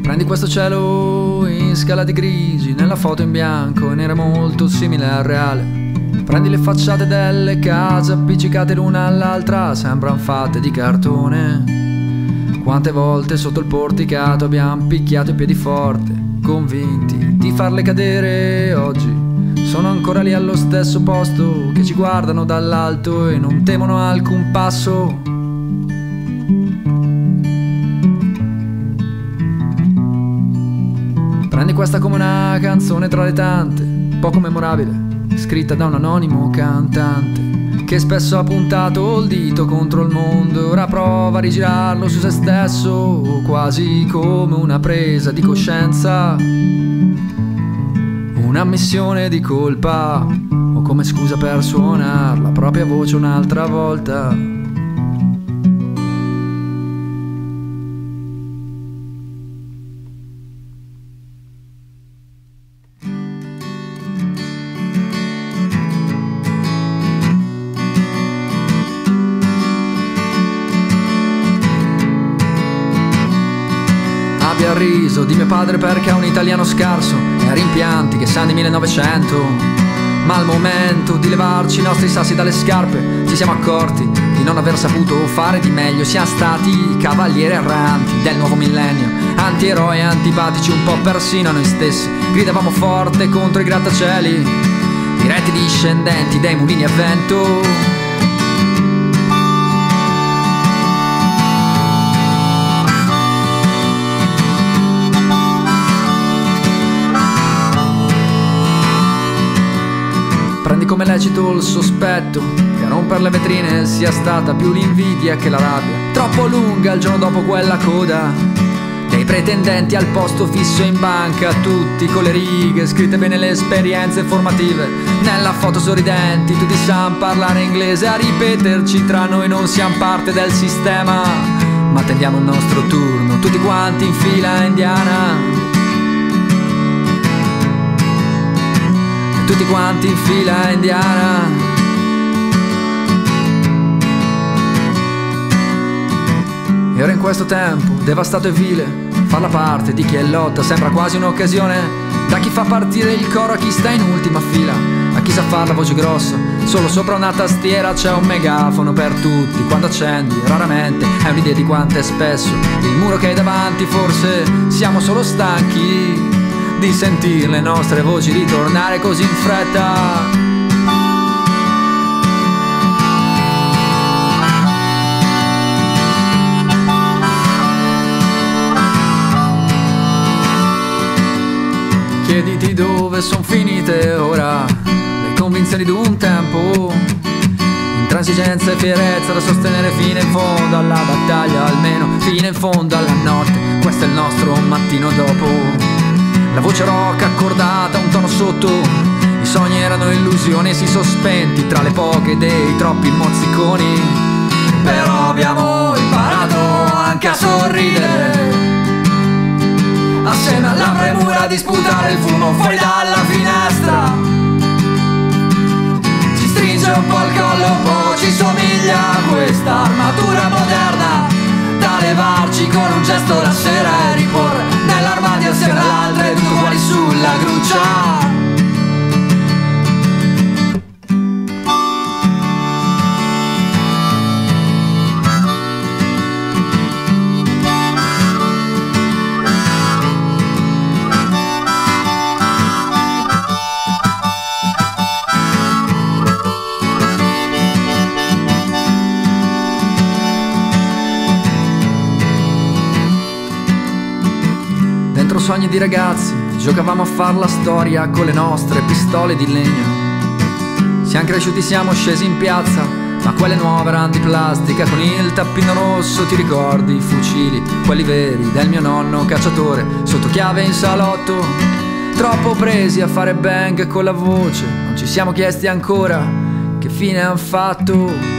Prendi questo cielo in scala di grigi, nella foto in bianco e nera molto simile al reale. Prendi le facciate delle case appiccicate l'una all'altra, sembran fatte di cartone. Quante volte sotto il porticato abbiamo picchiato i piedi forte, convinti di farle cadere. Oggi sono ancora lì allo stesso posto, che ci guardano dall'alto e non temono alcun passo. Prendi questa come una canzone tra le tante, poco memorabile, scritta da un anonimo cantante, che spesso ha puntato il dito contro il mondo e ora prova a rigirarlo su se stesso, quasi come una presa di coscienza, un'ammissione di colpa, o come scusa per suonare la propria voce un'altra volta. Abbia riso di mio padre perché è un italiano scarso e a rimpianti che sa di 1900. Ma al momento di levarci i nostri sassi dalle scarpe ci siamo accorti di non aver saputo fare di meglio. Siamo stati i cavalieri erranti del nuovo millennio, antieroi antipatici un po' persino a noi stessi. Gridavamo forte contro i grattacieli, diretti discendenti dei mulini a vento. Prendi come lecito il sospetto che a rompere le vetrine sia stata più l'invidia che la rabbia. Troppo lunga il giorno dopo quella coda dei pretendenti al posto fisso in banca, tutti con le righe scritte bene, le esperienze formative nella foto sorridenti. Tutti sanno parlare inglese, a ripeterci tra noi non siamo parte del sistema, ma attendiamo il nostro turno tutti quanti in fila indiana. Tutti quanti in fila indiana. E ora in questo tempo devastato e vile, far la parte di chi è in lotta sembra quasi un'occasione. Da chi fa partire il coro a chi sta in ultima fila, a chi sa far la voce grossa, solo sopra una tastiera c'è un megafono per tutti. Quando accendi raramente è un'idea di quanto è spesso il muro che hai davanti. Forse siamo solo stanchi di sentire le nostre voci ritornare così in fretta. Chiediti dove son finite ora le convinzioni di un tempo, intransigenza e fierezza da sostenere fino in fondo alla battaglia, almeno fino in fondo alla notte. Questo è il nostro mattino dopo. La voce rock accordata, un tono sotto, i sogni erano illusioni, si sospenti tra le poche dei troppi mozziconi. Però abbiamo imparato anche a sorridere, assieme alla premura di sputare il fumo fuori dalla finestra. Ci stringe un po' il collo, un po' ci somiglia questa armatura moderna, da levarci con un gesto la sera e riporre nell'armadio assieme all'altra e tutto uguali sulla gruccia. Dentro sogni di ragazzi giocavamo a far la storia con le nostre pistole di legno. Siamo cresciuti, siamo scesi in piazza, ma quelle nuove erano di plastica con il tappino rosso. Ti ricordi i fucili, quelli veri del mio nonno cacciatore, sotto chiave in salotto? Troppo presi a fare bang con la voce, non ci siamo chiesti ancora che fine han fatto.